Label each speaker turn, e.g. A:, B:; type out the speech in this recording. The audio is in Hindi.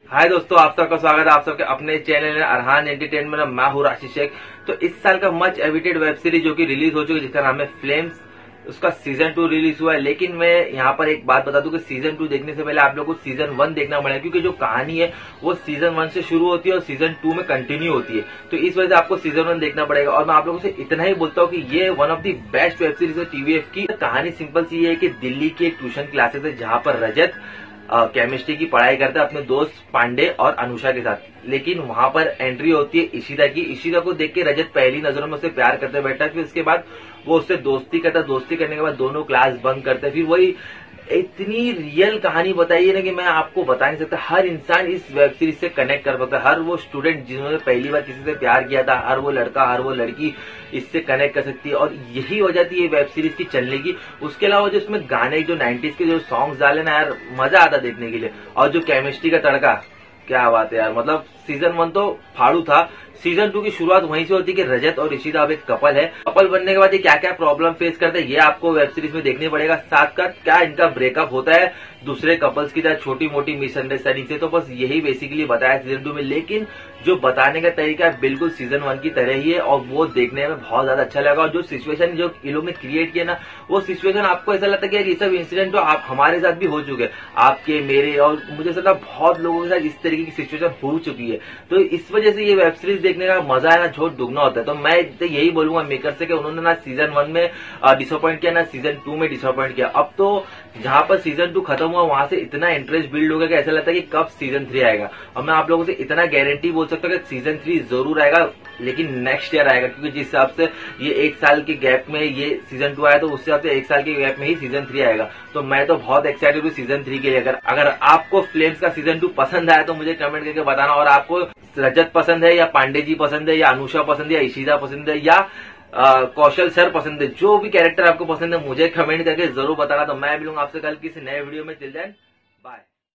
A: हाय दोस्तों, आप सबका स्वागत है आप सबके अपने चैनल अरहान एंटरटेनमेंट में। मैं हूँ राशि शेख। तो इस साल का मच एविटेड वेब सीरीज जो कि रिलीज हो चुकी है, जिसका नाम है फ्लेम्स, उसका सीजन 2 रिलीज हुआ है। लेकिन मैं यहाँ पर एक बात बता दूं कि सीजन 2 देखने से पहले आप लोग को सीजन 1 देखना पड़ेगा, क्योंकि जो कहानी है वो सीजन 1 से शुरू होती है और सीजन 2 में कंटिन्यू होती है। तो इस वजह से आपको सीजन 1 देखना पड़ेगा। और मैं आप लोगों से इतना ही बोलता हूँ कि ये one of the best web series है टीवीएफ की। कहानी सिंपल सी है कि दिल्ली की एक ट्यूशन क्लासेस है जहां पर रजत केमिस्ट्री की पढ़ाई करता है अपने दोस्त पांडे और अनुषा के साथ। लेकिन वहां पर एंट्री होती है इशिता की। इशिता को देख के रजत पहली नजरों में उससे प्यार करते बैठा। फिर उसके बाद वो उससे दोस्ती करता। दोस्ती करने के बाद दोनों क्लास बंक करते। फिर वही इतनी रियल कहानी बताई है ना कि मैं आपको बता नहीं सकता। हर इंसान इस वेब सीरीज से कनेक्ट कर पाता है। हर वो स्टूडेंट जिन्होंने पहली बार किसी से प्यार किया था, हर वो लड़का, हर वो लड़की इससे कनेक्ट कर सकती है। और यही वजह थी ये वेब सीरीज की चलने की। उसके अलावा जो इसमें गाने, जो 90s के जो सॉन्ग्स डाले ना यार, मजा आता देखने के लिए। और जो केमिस्ट्री का तड़का, क्या बात है यार। मतलब सीजन 1 तो फाड़ू था। सीजन 2 की शुरुआत वहीं से होती है कि रजत और इशिता अब एक कपल है। कपल बनने के बाद ये क्या क्या प्रॉब्लम फेस करते हैं ये आपको वेब सीरीज में देखने पड़ेगा। साथ का क्या इनका ब्रेकअप होता है दूसरे कपल्स की तरह छोटी मोटी मिसअंडरस्टैंडिंग से। तो बस यही बेसिकली बताया सीजन 2 में। लेकिन जो बताने का तरीका है बिल्कुल सीजन 1 की तरह ही है और वो देखने में बहुत ज्यादा अच्छा लगा। और जो सिचुएशन जो ये लोग ने क्रिएट किया ना, वो सिचुएशन आपको ऐसा लगता है कि यार ये सब इंसिडेंट तो आप हमारे साथ भी हो चुके हैं, आपके मेरे और मुझे ऐसा बहुत लोगों के साथ इस तरीके की सिचुएशन हो चुकी है। तो इस वजह से ये वेब सीरीज देखने का मजा है ना झोट दुगना होता है। तो मैं यही बोलूंगा मेकर से कि उन्होंने ना सीजन 1 में डिसअपॉइंट किया, ना सीजन 2 में डिसअपॉइंट किया। अब तो जहां पर सीजन 2 खत्म हुआ वहां से इतना इंटरेस्ट बिल्ड हो गया कि ऐसा लगता है कि कब सीजन 3 आएगा। और मैं आप लोगों से इतना गारंटी बोल सकता हूँ कि सीजन 3 जरूर आएगा, लेकिन नेक्स्ट ईयर आएगा। क्योंकि जिस हिसाब से ये एक साल के गैप में ये सीजन 2 आया, तो उस हिसाब से एक साल के गैप में ही सीजन 3 आएगा। तो मैं तो बहुत एक्साइटेड हूँ सीजन 3 के लिए। अगर आपको फ्लेम्स का सीजन 2 पसंद आया तो मुझे कमेंट करके बताना। और आपको रजत पसंद है या पांडे जी पसंद है या अनुषा पसंद है या इशिता पसंद है या कौशल सर पसंद है, जो भी कैरेक्टर आपको पसंद है मुझे कमेंट करके जरूर बताना। तो मैं मिलूंगा आपसे कल किसी नए वीडियो में। Till then bye.